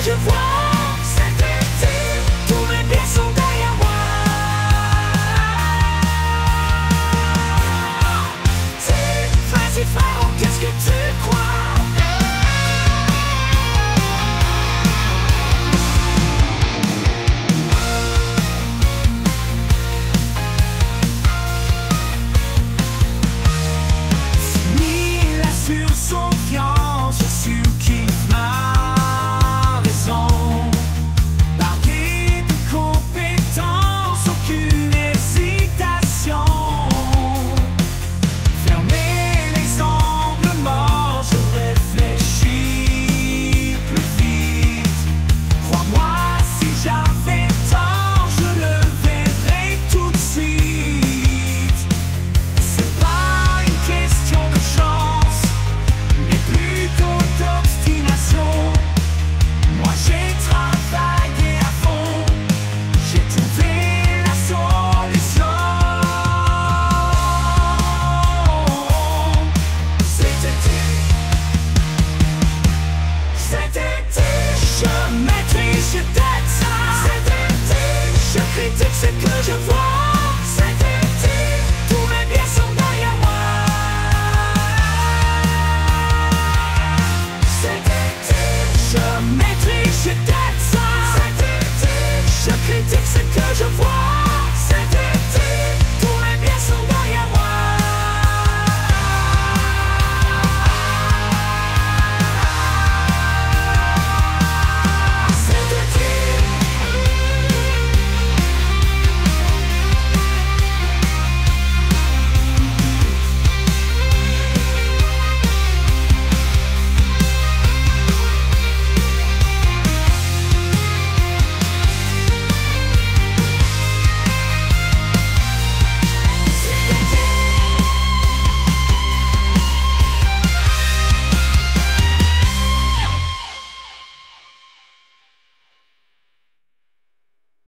je vois. C'était tous mes pieds sont derrière moi. Vas-y frérot, qu'est-ce que tu crois? Confiance sur qui m'a raison. Parler de compétences, aucune hésitation. Fermer les angles morts, je réfléchis plus vite. Crois-moi, si j'avais tort, je le verrais tout de suite. C'est pas une question de chance, plutôt d'obstination. Moi j'ai travaillé à fond, j'ai trouvé la solution. C'était je maîtrise, je tête ça. C'était je critique ce que je vois.